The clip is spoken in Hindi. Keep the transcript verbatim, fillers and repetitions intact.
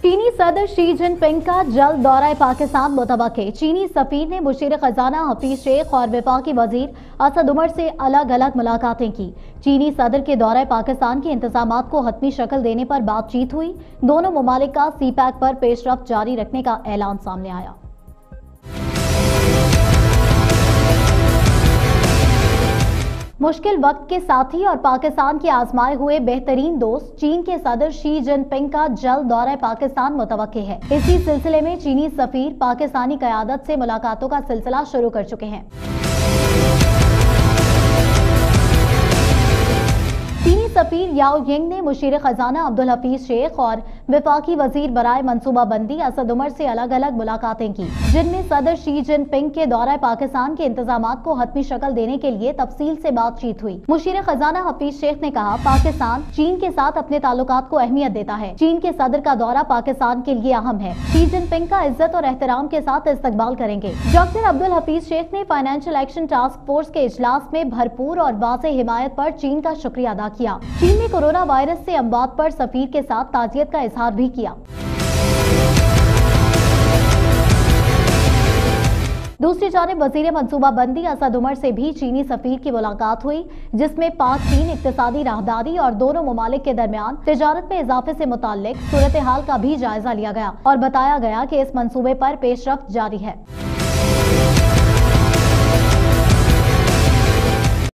चीनी सदर शी जिनपिंग का जल्द दौरा पाकिस्तान मुतवक्के। चीनी सफीर ने मुशीर खजाना हफीज शेख और वफाकी वजीर असद उमर से अलग अलग मुलाकातें की। चीनी सदर के दौरा पाकिस्तान के इंतजामात को हतमी शक्ल देने पर बातचीत हुई। दोनों ममालिक का सी पैक पर पेशरफ्त जारी रखने का ऐलान सामने आया। मुश्किल वक्त के साथी और पाकिस्तान के आजमाए हुए बेहतरीन दोस्त चीन के सदर शी जिनपिंग का जल्द दौरा पाकिस्तान मुतवक्के है। इसी सिलसिले में चीनी सफीर पाकिस्तानी क़यादत से मुलाकातों का सिलसिला शुरू कर चुके हैं। चीनी सफीर याओ यिंग ने मुशीर खजाना अब्दुल हफीज शेख और वफाकी वजीर बराए मनसूबाबंदी असद उमर से अलग अलग मुलाकातें की, जिनमें सदर शी जिनपिंग के दौरा पाकिस्तान के इंतजामात को हतमी शक्ल देने के लिए तफसील से बातचीत हुई। मुशीर खजाना हफीज शेख ने कहा, पाकिस्तान चीन के साथ अपने ताल्लुकात को अहमियत देता है। चीन के सदर का दौरा पाकिस्तान के लिए अहम है। शी जिनपिंग का इज्जत और एहतराम के साथ इस्तकबाल करेंगे। डॉक्टर अब्दुल हफीज शेख ने फाइनेंशियल एक्शन टास्क फोर्स के इजलास में भरपूर और वाज़ेह हिमायत पर चीन का शुक्रिया अदा किया। चीन ने कोरोना वायरस से अमवात पर सफीर के साथ ताजियत का इजहार भी किया। दूसरी जानिब वजीर मनसूबाबंदी असद उमर से भी चीनी सफीर की मुलाकात हुई, जिसमें पाक चीन इक्तिसादी राहदारी और दोनों ममालिक के दरमियान तिजारत में इजाफे से मुताल्लिक सूरत हाल का भी जायजा लिया गया और बताया गया कि इस मंसूबे पर पेशरफ्त जारी है।